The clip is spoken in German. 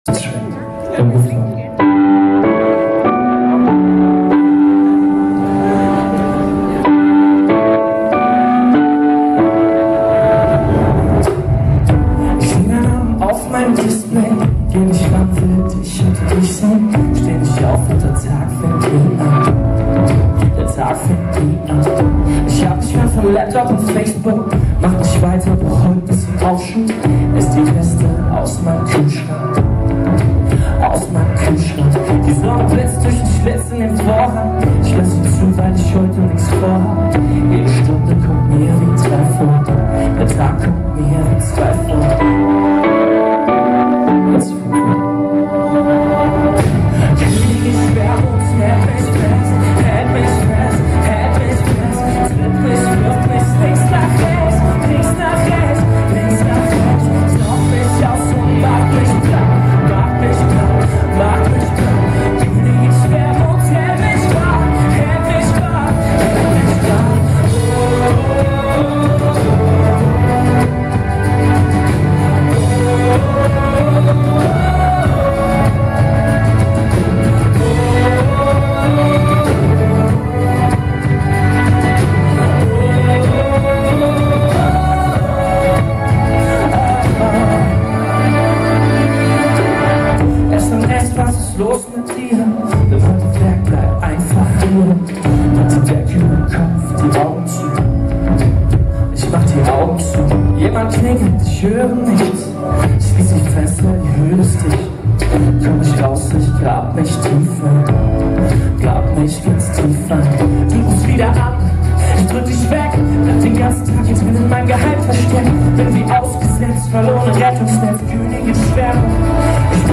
Im Luftland. Ich sehe deinen Namen auf meinem Display, geh nicht ran, will dich und dich sehen. Steh nicht auf und der Tag fängt nie an. Der Tag fängt nie an. Ich hab dich fern vom Laptop und Facebook, mach nicht weiter, doch heute bisschen Aufschub. Ist die Beste aus meinem Kühlschrank. Aus meinem Kühlschrank. Die Sonne blitzt durch den Schlitz in den Vorhang. Ich lass sie zu, weil ich heute nichts vorhab. Jede Stunde kommt mir wie 2 vor. Der Tag kommt mir wie 2 vor. Jetzt Königin Schwermut, hält mich fest, hält mich fest, hält mich fest. Tritt mich, wirft mich links nach rechts, links nach rechts, links nach rechts. Saug mich aus und macht mich platt. Mach mich klar, Königin Schwermut, hält mich wach, hält mich wach, hält mich wach. Was ist los mit dir? Der rote Fleck bleibt einfach nur. Hat die Decke über den Kopf, die Augen zu. Ich mach die Augen zu. Jemand klingelt, ich höre nichts. Ich schließ mich fest, weil die Höhle ist dicht. Komm ich raus, ich grab mich tiefer. Grab mich ganz tiefer. Du rufst wieder an, ich drück dich weg. Bleib den ganzen Tag jetzt bin in meinem Geheim versteckt. Bin wie ausgesetzt, verloren, Rettungsnetz, Königin Schwermut.